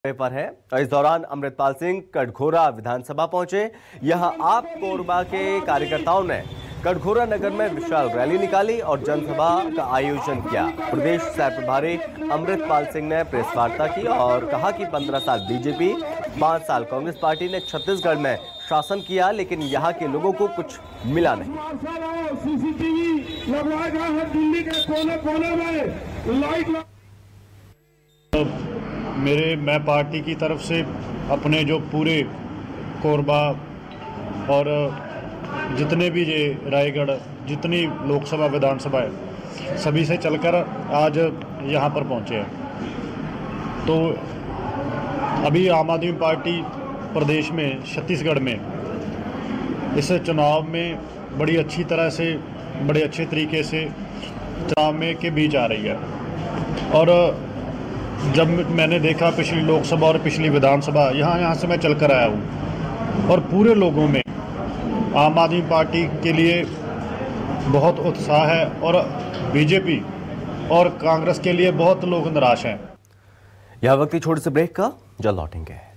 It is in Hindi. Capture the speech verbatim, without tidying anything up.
पर है। इस दौरान अमृतपाल सिंह कटघोरा विधानसभा पहुंचे। यहां आप कोरबा के कार्यकर्ताओं ने कटघोरा नगर में विशाल रैली निकाली और जनसभा का आयोजन किया। प्रदेश सह प्रभारी अमृतपाल सिंह ने प्रेस वार्ता की और कहा कि पंद्रह साल बीजेपी, पांच साल कांग्रेस पार्टी ने छत्तीसगढ़ में शासन किया, लेकिन यहां के लोगों को कुछ मिला नहीं। मेरे मैं पार्टी की तरफ से अपने जो पूरे कोरबा और जितने भी ये रायगढ़ जितनी लोकसभा विधानसभा है सभी से चलकर आज यहाँ पर पहुँचे हैं। तो अभी आम आदमी पार्टी प्रदेश में छत्तीसगढ़ में इस चुनाव में बड़ी अच्छी तरह से बड़े अच्छे तरीके से चुनाव में के बीच आ रही है। और जब मैंने देखा पिछली लोकसभा और पिछली विधानसभा यहाँ यहाँ से मैं चलकर आया हूँ और पूरे लोगों में आम आदमी पार्टी के लिए बहुत उत्साह है और बीजेपी और कांग्रेस के लिए बहुत लोग निराश हैं। यह वक्त छोटे से ब्रेक का, जल्द लौटेंगे।